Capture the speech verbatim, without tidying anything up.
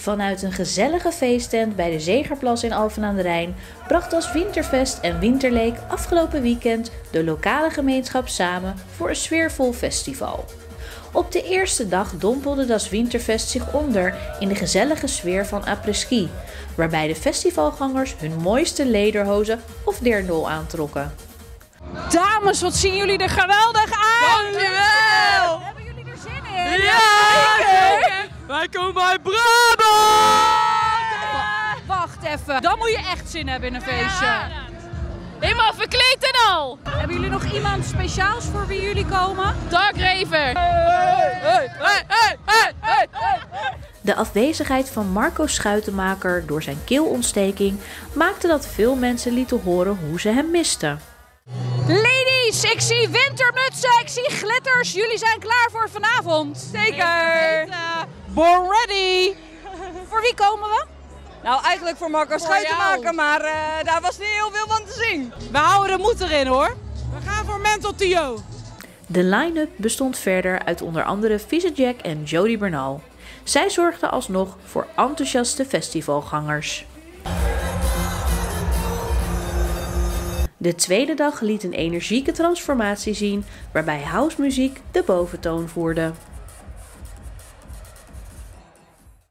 Vanuit een gezellige feesttent bij de Zegerplas in Alphen aan den Rijn bracht Das Winterfest en Winterleek afgelopen weekend de lokale gemeenschap samen voor een sfeervol festival. Op de eerste dag dompelde Das Winterfest zich onder in de gezellige sfeer van après-ski, waarbij de festivalgangers hun mooiste lederhozen of dirndl aantrokken. Dames, wat zien jullie er geweldig uit! Dankjewel! Hebben jullie er zin in? Ja, zeker! Wij komen bij Brabant! Wacht even, dan moet je echt zin hebben in een feestje. Ja. Helemaal verkleed en al! Hebben jullie nog iemand speciaals voor wie jullie komen? Dark Raver! Hey, hey, hey, hey, hey, hey, hey. De afwezigheid van Marco Schuitenmaker door zijn keelontsteking maakte dat veel mensen lieten horen hoe ze hem misten. Ladies, ik zie wintermutsen, ik zie glitters. Jullie zijn klaar voor vanavond. Zeker! Born ready! Voor wie komen we? Nou, eigenlijk voor Marco Schuitenmaker, maar uh, daar was niet heel veel van te zien. We houden de moed erin hoor. We gaan voor Mental Tio. De line-up bestond verder uit onder andere Vieze Jack en Jody Bernal. Zij zorgden alsnog voor enthousiaste festivalgangers. De tweede dag liet een energieke transformatie zien waarbij housemuziek de boventoon voerde.